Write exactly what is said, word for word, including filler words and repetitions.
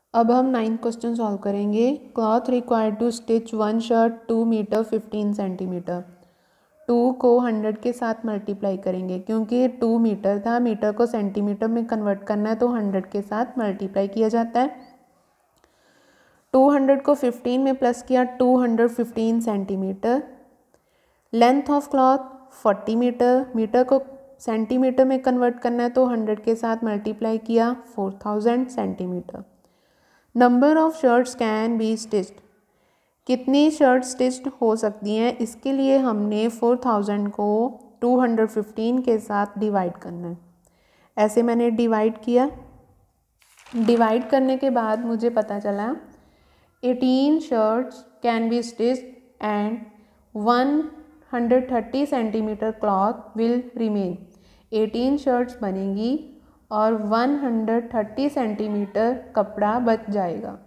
अब हम ninth question solve करेंगे। Cloth required to stitch one shirt two metre fifteen centimetre. Two को hundred के साथ मल्टीप्लाई करेंगे, क्योंकि टू मीटर था, मीटर को सेंटीमीटर में कन्वर्ट करना है तो हंड्रेड के साथ मल्टीप्लाई किया जाता है। टू हंड्रेड को फिफ्टीन में प्लस किया, two hundred fifteen centimetre. Length of cloth forty metre, metre को सेंटीमीटर में कन्वर्ट करना है तो हंड्रेड के साथ मल्टीप्लाई किया, four thousand centimetre. Number of shirts can be stitched, कितनी शर्ट स्टिच्ड हो सकती हैं, इसके लिए हमने फोर थाउजेंड को टू हंड्रेड फिफ्टीन के साथ डिवाइड करना है। ऐसे मैंने डिवाइड किया। डिवाइड करने के बाद मुझे पता चला eighteen shirts can be stitched and one hundred thirty centimetre cloth will remain. Eighteen shirts बनेंगी और वन हंड्रेड थर्टी सेंटीमीटर कपड़ा बच जाएगा।